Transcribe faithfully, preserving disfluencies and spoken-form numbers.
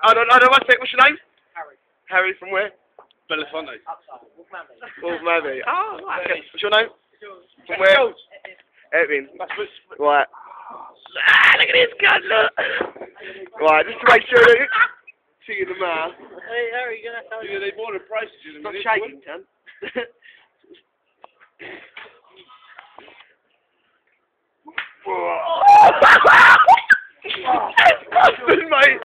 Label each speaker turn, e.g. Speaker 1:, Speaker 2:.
Speaker 1: hold on, hold on, one sec, what's your name?
Speaker 2: Harry.
Speaker 1: Harry from where?
Speaker 3: Belafonte.
Speaker 2: Upside. Wolfman.
Speaker 1: Wolfman Abbey. Oh, okay. What's your name? From where? Edwin. Right. Ah, look at this cunt, look. Right, just to make sure that see you in the mouth.
Speaker 2: Hey, Harry, you're going to have to...
Speaker 3: Yeah, they bought a price.
Speaker 1: Stop shaking, cunt.